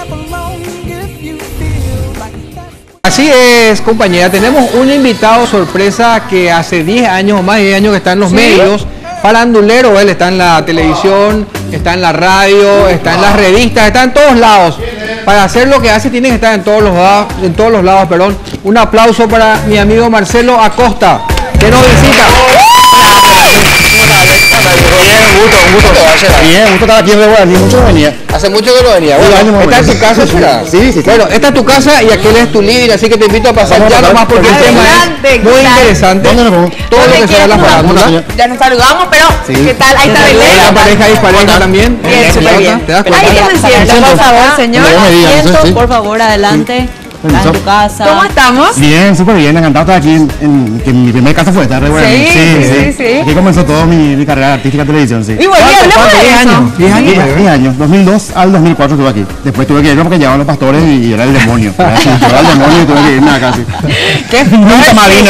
Así es, compañera, tenemos un invitado sorpresa que hace 10 años o más de 10 años que está en los medios, farandulero, él está en la televisión, está en la radio, está en las revistas, está en todos lados. Para hacer lo que hace tiene que estar en todos los lados, perdón. Un aplauso para mi amigo Marcelo Acosta, que nos visita. Un gusto. Bien, un gusto estar aquí en Guaraní, mucho venía. Hace mucho que no venía. Bueno, esta es tu casa, ¿será? Sí. Bueno, esta es tu casa y aquel es tu living, así que te invito a pasar ya nomás porque el tema es muy interesante. Todo lo que sea la farándula. Ya nos saludamos, pero ¿qué tal? Ahí está Belén. La pareja dispareja también. Bien, súper bien. ¿Te das cuenta? Ahí se sienta, por favor, señor. Asiento, por favor, adelante. Estás en tu casa. ¿Cómo estamos? Bien, súper bien, encantado de estar aquí que mi primer casa fue estar de Guaraní. Sí. Aquí comenzó toda mi carrera artística en televisión, sí. Y bueno, hablamos de eso. 10 años, 2002 al 2004 estuve aquí. Después tuve que irme porque llegaban los pastores y era el demonio. Era el demonio y tuve que irme acá, sí. ¡Qué Nunca más vino,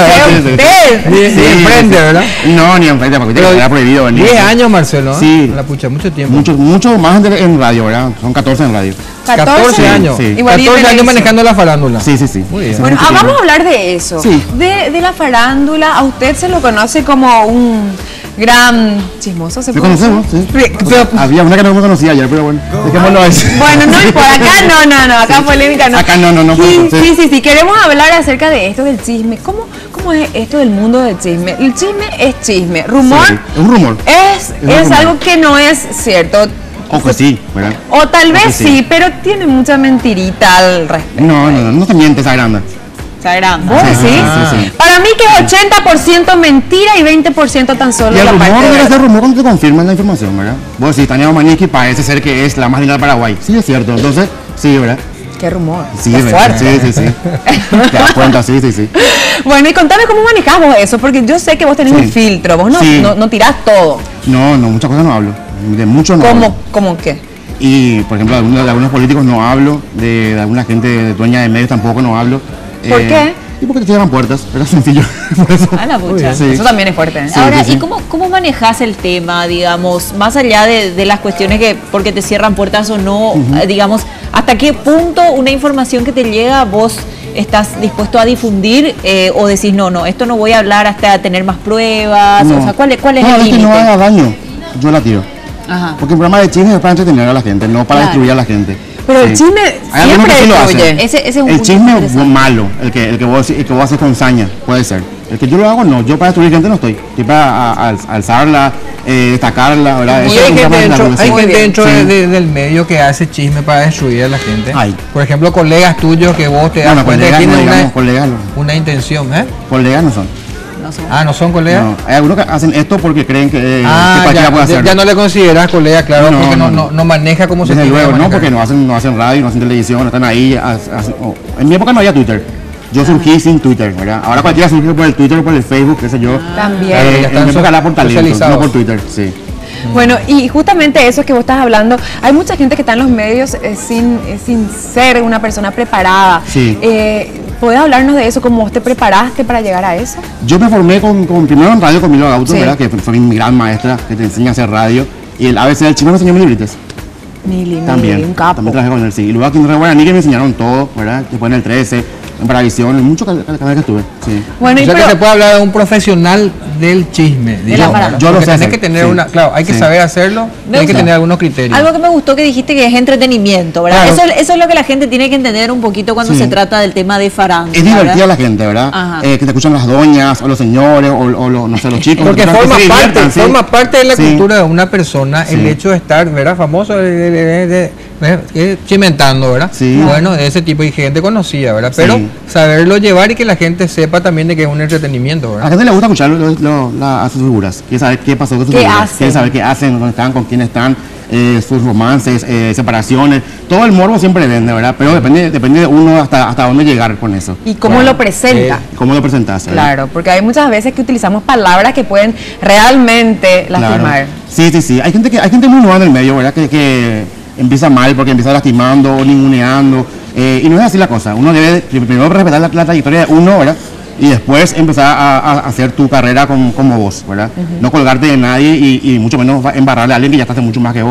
Ni emprende, ¿verdad? No, ni enfrente, porque era prohibido venir. 10 años, Marcelo. Sí. La pucha, mucho tiempo. Mucho más en radio, ¿verdad? Son 14 en radio. 14 años. Sí. 14 años manejando la farándula. Sí. Muy bien. Bueno, vamos a hablar de eso. Sí. De la farándula. A usted se lo conoce como un gran chismoso, ¿se ¿Me puede decir? conocemos? Sí. Había una que no me conocía ayer, pero bueno, dejémoslo a eso. Bueno, no, por acá no, acá polémica no. Acá no. Sí, queremos hablar acerca de esto del chisme. ¿Cómo es esto del mundo del chisme? El chisme es chisme. Rumor Sí, es un rumor. es algo que no es cierto. O que sí, ¿verdad? O tal vez sí. sí, pero tiene mucha mentirita al respecto. No te mientes, agranda. Sagrando. ¿Vos Sí. decís? Para mí que es 80% mentira y 20% tan solo Y el la rumor parte debe de ser rumor cuando te confirman la información, ¿verdad? Vos decís, Tania Maniqui parece ser que es la más linda de Paraguay. Sí, es cierto. Entonces, sí, ¿verdad? Qué rumor. Sí, Qué ¿verdad? fuerte. Sí. Te das cuenta, sí. Bueno, y contame cómo manejás vos eso, porque yo sé que vos tenés un filtro, vos no tirás todo. No, muchas cosas no hablo. De mucho no hablo. ¿Cómo qué? Y, por ejemplo, de algunos políticos no hablo, de alguna gente dueña de medios tampoco no hablo. ¿Por qué? Y porque te cierran puertas, era sencillo. Por eso. A la pucha. Sí. Eso también es fuerte. ¿Eh? Sí. Ahora, ¿y cómo manejas el tema, digamos, más allá de las cuestiones que porque te cierran puertas o no, digamos, hasta qué punto una información que te llega vos estás dispuesto a difundir o decís, no, esto no voy a hablar hasta tener más pruebas? No. O sea, ¿cuál es el que límite? no haga daño, yo la tiro. Ajá. Porque un programa de chisme es para entretener a la gente, no para destruir a la gente. Pero el chisme Hay algunos siempre que sí lo destruye. hacen. Ese es un El punto chisme interesante. malo, el que vos haces con saña, puede ser. El que yo lo hago, no. Yo para destruir gente no estoy. Estoy para alzarla, destacarla, ¿verdad? Y Eso es hay un gente tema dentro, de la hay sí. gente dentro Sí. del medio que hace chisme para destruir a la gente. Hay. Por ejemplo, colegas tuyos que vos te das Bueno, cuenta que colegas no, tienen digamos, colegas no. una intención, ¿eh? Colegas no son. No sé. Ah, ¿no son colegas? No. Hay algunos que hacen esto porque creen que cualquiera puede hacerlo. ya no le consideras colega, claro, No, porque no. no maneja como se Desde tiene que luego, no, manejar. porque no hacen radio, no hacen televisión, no están ahí. En mi época no había Twitter. Yo surgí sin Twitter, ¿verdad? Ahora cualquiera surge por el Twitter o por el Facebook, qué sé yo. También. ya En están mi época era por talento, socializados. no por Twitter, sí. Bueno, y justamente eso que vos estás hablando, hay mucha gente que está en los medios sin ser una persona preparada. Sí. ¿Podés hablarnos de eso? ¿Cómo vos te preparaste para llegar a eso? Yo me formé primero en radio con Milo Gauto, Sí. ¿verdad? Que fue mi gran maestra, que te enseña a hacer radio. Y el ABC del chino me enseñó Mili Brites. Mili, También. un capo. También trabajé con él, sí. Y luego aquí en Guaraní que me enseñaron todo, ¿verdad? Después en el 13, en Paravisión, en muchos canales que estuve, sí. Bueno, O y sea que pero- se puede hablar de un profesional del chisme, digamos, farándula. ¿verdad? Yo lo Porque sé tenés hacer, que tener sí. claro, hay que Sí. saber hacerlo, Me hay que gusta. tener algunos criterios. Algo que me gustó que dijiste que es entretenimiento, ¿verdad? Claro. Eso es lo que la gente tiene que entender un poquito cuando Sí. se trata del tema de farándula. Es divertida ¿verdad? la gente, ¿verdad? Ajá. Que te escuchan las doñas, o los señores, o no sé, los chicos. Porque que forma se diviertan, sí. parte de la Sí. cultura de una persona el Sí. hecho de estar, ¿verdad? Famoso, chimentando, ¿verdad? Sí. Bueno, de ese tipo de gente conocida, ¿verdad? Pero Sí. saberlo llevar y que la gente sepa también de que es un entretenimiento, A la ¿verdad? gente le gusta escuchar a sus figuras, quiere saber qué pasó con sus ¿Qué figuras, hacen? quiere saber qué hacen, dónde están, con quién están, sus romances, separaciones, todo el morbo siempre vende, ¿verdad? Pero depende de uno hasta dónde llegar con eso. ¿Y cómo Bueno, lo presenta? ¿Cómo lo presentas? ¿verdad? Claro, porque hay muchas veces que utilizamos palabras que pueden realmente lastimar. Claro. Sí. Hay gente muy nueva en el medio, ¿verdad? Que empieza mal porque empieza lastimando, ninguneando. Y no es así la cosa. Uno debe primero respetar la trayectoria de uno, ¿verdad? Y después empezar a hacer tu carrera como vos, ¿verdad? No colgarte de nadie y mucho menos embarrarle a alguien que ya está hace mucho más que vos.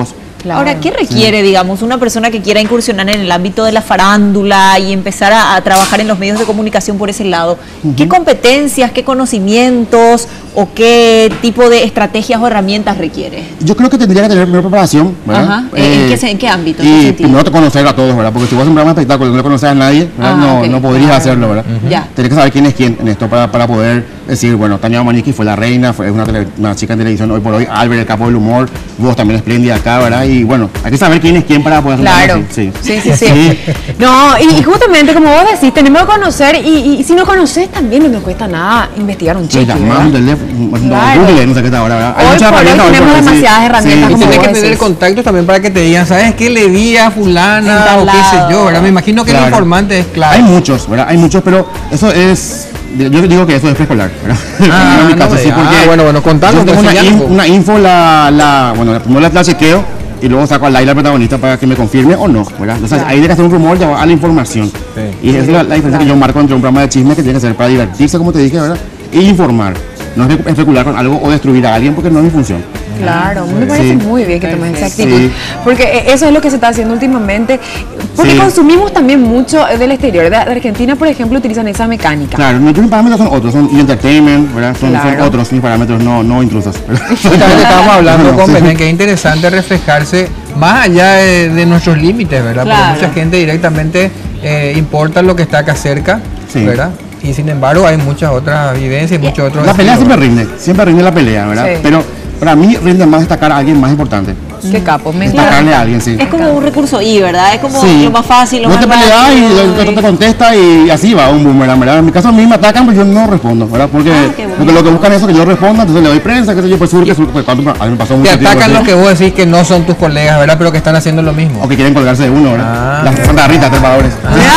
Claro. Ahora, ¿qué requiere, digamos, una persona que quiera incursionar en el ámbito de la farándula y empezar a trabajar en los medios de comunicación por ese lado? ¿Qué competencias, qué conocimientos o qué tipo de estrategias o herramientas requiere? Yo creo que tendría que tener primera preparación, ¿verdad? Ajá. ¿En qué ámbito? ¿En Y qué sentido? primero conocer a todos, ¿verdad? Porque si vos vas a un programa de espectáculo y no le conoces a nadie, ¿verdad? Ok. No podrías hacerlo, ¿verdad? Ya. Tenés que saber quién es quién en esto para poder decir, bueno, Tania Maniqui fue la reina, fue una chica en televisión hoy por hoy, Albert, el capo del humor, vos también espléndida acá, ¿verdad? Y bueno, hay que saber quién es quién para poder hacer Claro, algo así. sí. No, y justamente como vos decís, tenemos que conocer y si no conoces también no nos cuesta nada investigar un Le chico. llamás un teléfono, Claro. Google, no sé qué está ahora, ¿verdad? Hay Hoy muchas por hoy herramientas, tenemos por hoy, demasiadas herramientas Y como tienes vos que tener decís. contactos también para que te digan, ¿sabes qué le di a fulana En tal o qué sé yo? lado. ¿Verdad? Me imagino que el Claro. informante es clave. Hay muchos, ¿verdad? Hay muchos, pero eso es... Yo digo que eso es preescolar, ¿verdad? Ah, En mi no caso, me sí, digas. porque Bueno, contanos, yo tengo pues, ya, pues. una info, bueno, primero la chequeo y luego saco a Laila, protagonista, para que me confirme o no, ¿verdad? Entonces, ahí tiene que hacer un rumor, ya va a la información. Y esa es la diferencia que yo marco entre un programa de chisme que tiene que ser para divertirse, como te dije, ¿verdad? E informar. No es especular con algo o destruir a alguien porque no es mi función. Claro, me parece Sí. muy bien que tomes esa Sí. actitud, porque eso es lo que se está haciendo últimamente, porque Sí. consumimos también mucho del exterior, de Argentina, por ejemplo, utilizan esa mecánica. Claro, mis parámetros son otros, son entertainment, ¿verdad? Son Claro. otros mis parámetros, no intrusos. ¿verdad? Justamente estábamos hablando No, con sí. Belén, que es interesante reflejarse más allá de nuestros límites, ¿verdad? Claro. Porque mucha gente directamente importa lo que está acá cerca, Sí. ¿verdad? Y sin embargo hay muchas otras vivencias y muchos otros... La pelea estilos, siempre rinde la pelea, ¿verdad? Sí. Pero para mí rinde más destacar a alguien más importante. Qué capo, me Destacarle encanta. a alguien, sí. Es como un recurso I, ¿verdad? Es como Sí. lo más fácil, lo Vos más te peleas y rápido, el otro te contesta y así va un boomerang, ¿verdad? En mi caso a mí me atacan, pero yo no respondo, ¿verdad? Porque qué bueno. lo que buscan es eso, que yo responda, entonces le doy prensa, qué sé yo, pues surge, pues a mí me pasó Te mucho tiempo atacan así. los que vos decís que no son tus colegas, ¿verdad? Pero que están haciendo lo mismo. O que quieren colgarse de uno, ¿verdad? Ah, Las fantarritas, trepadores.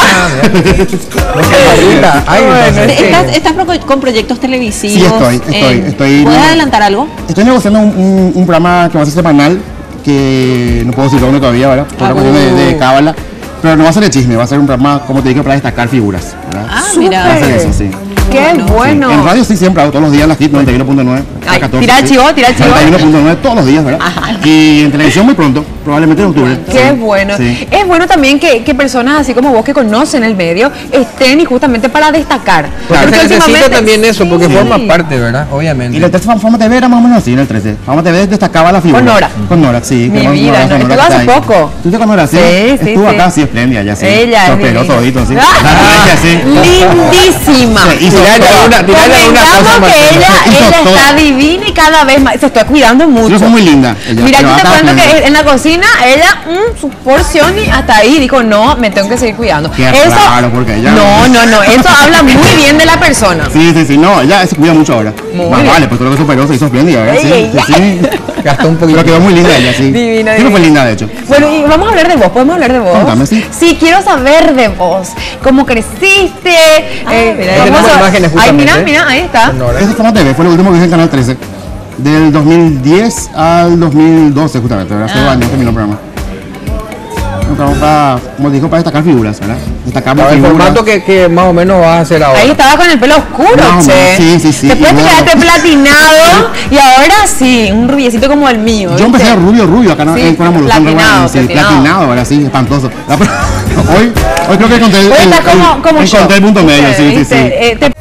Ahorita, ay, entonces, ¿Estás con proyectos televisivos? Sí, estoy- ¿Puedes adelantar algo? Estoy negociando un programa que va a ser semanal, que no puedo decir dónde todavía, ¿verdad? Por una cuestión de cábala. Pero no va a ser de chisme, va a ser un programa, como te dije, para destacar figuras, ¿verdad? Ah, Súper. mira. Va a ser eso, sí. Qué bueno. En radio sí siempre hago todos los días la hit 91.9. Ay, 14, tira el sí. chivo. 91.9 todos los días, ¿verdad? Y en televisión muy pronto, probablemente en octubre. Qué Sí, bueno. sí. Es bueno también que personas así como vos que conocen el medio estén y justamente para destacar. Porque se necesita últimamente- también eso, porque Sí. forma parte, ¿verdad? Obviamente. Y el 13 Fama TV era más o menos así, en el 13. Fama TV destacaba la figura. Con Nora. Con Nora, sí. Mi con vida, Nora, ¿no? con Nora Estuvo que hace está ahí. poco. ¿Tú con Nora? Sí. Sí, Estuvo sí. acá, sí, espléndida, ya sí. Ella es Prosperó divina. todito, sí. Ah, Ella sí. Lindísima. Sí, hizo Tirale todo. una cosa, Convengamos que Marcelo. Hizo ella todo. está divina y cada vez más se está cuidando Yo mucho. soy muy linda. ella, Mira, pero yo te acá cuento espléndida. que en la cocina ella su porción y hasta ahí dijo, no, me tengo que seguir cuidando. Qué raro, porque ella- No, eso habla muy bien de la persona. Sí, no, ella se cuida mucho ahora. Muy Más bien. vale, pues todo lo que superó se hizo espléndida, ¿verdad? Sí, Ey, sí. Gastó un poquito. Pero quedó muy linda ella, sí. Divina, Siempre fue divina. linda, de hecho. Bueno, y vamos a hablar de vos, ¿podemos hablar de vos? Contame, sí. Sí, quiero saber de vos, cómo creciste. mira, ahí vamos tenemos a- imágenes Ay, mira, justamente. ahí está. Con Nora. Ese Fama TV fue lo último que hice en Canal 13. Del 2010 al 2012, justamente, ¿verdad? Hace 2 años terminó el programa. Un programa para, como dijo, para destacar figuras, ¿verdad? Destacamos El figuras. formato que más o menos vas a hacer ahora. Ahí estaba con el pelo oscuro, No, che. sí. Después Y te bueno. quedaste platinado y ahora sí, un rubiecito como el mío. Yo empecé ¿viste? rubio acá Sí, en Evolución. platinado, Sí, platinado. platinado, ahora sí, espantoso. Hoy creo que encontré Hoy estás como yo. encontré el punto medio, sí. ¿Viste? Te